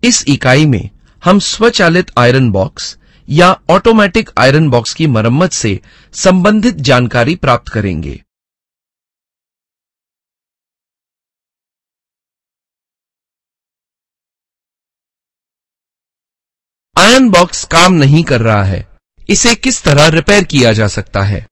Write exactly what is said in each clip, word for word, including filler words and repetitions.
इस इकाई में हम स्वचालित आयरन बॉक्स या ऑटोमेटिक आयरन बॉक्स की मरम्मत से संबंधित जानकारी प्राप्त करेंगे। आयरन बॉक्स काम नहीं कर रहा है, इसे किस तरह रिपेयर किया जा सकता है?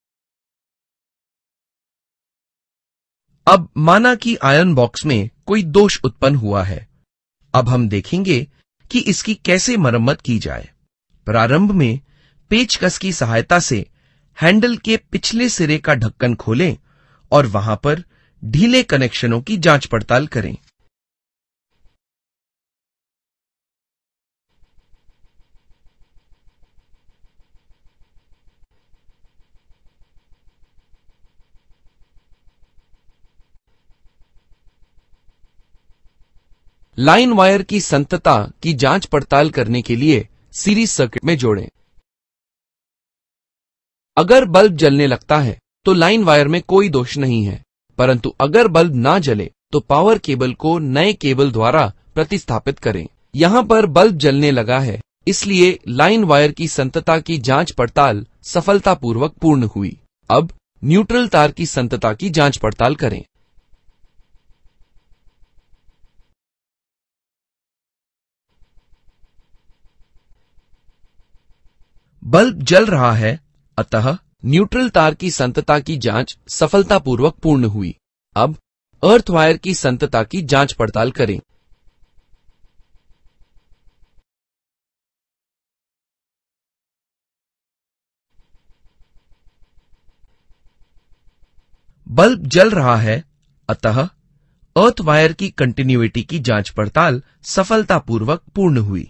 अब माना कि आयरन बॉक्स में कोई दोष उत्पन्न हुआ है। अब हम देखेंगे कि इसकी कैसे मरम्मत की जाए। प्रारंभ में पेचकस की सहायता से हैंडल के पिछले सिरे का ढक्कन खोलें और वहां पर ढीले कनेक्शनों की जांच पड़ताल करें। लाइन वायर की संतता की जांच पड़ताल करने के लिए सीरीज सर्किट में जोड़ें। अगर बल्ब जलने लगता है तो लाइन वायर में कोई दोष नहीं है, परंतु अगर बल्ब ना जले तो पावर केबल को नए केबल द्वारा प्रतिस्थापित करें। यहां पर बल्ब जलने लगा है, इसलिए लाइन वायर की संतता की जांच पड़ताल सफलतापूर्वक पूर्ण हुई। अब न्यूट्रल तार की संतता की जांच पड़ताल करें। बल्ब जल रहा है, अतः न्यूट्रल तार की संतता की जांच सफलतापूर्वक पूर्ण हुई। अब अर्थ वायर की संतता की जांच पड़ताल करें। बल्ब जल रहा है, अतः अर्थ वायर की कंटिन्यूटी की जांच पड़ताल सफलतापूर्वक पूर्ण हुई।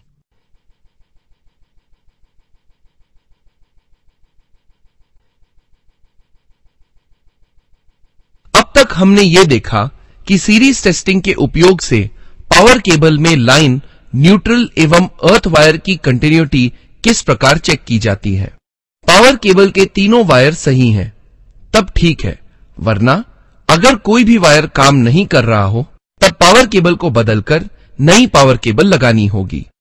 अब तक हमने ये देखा कि सीरीज टेस्टिंग के उपयोग से पावर केबल में लाइन, न्यूट्रल एवं अर्थ वायर की कंटिन्यूटी किस प्रकार चेक की जाती है। पावर केबल के तीनों वायर सही हैं, तब ठीक है, वरना अगर कोई भी वायर काम नहीं कर रहा हो तब पावर केबल को बदलकर नई पावर केबल लगानी होगी।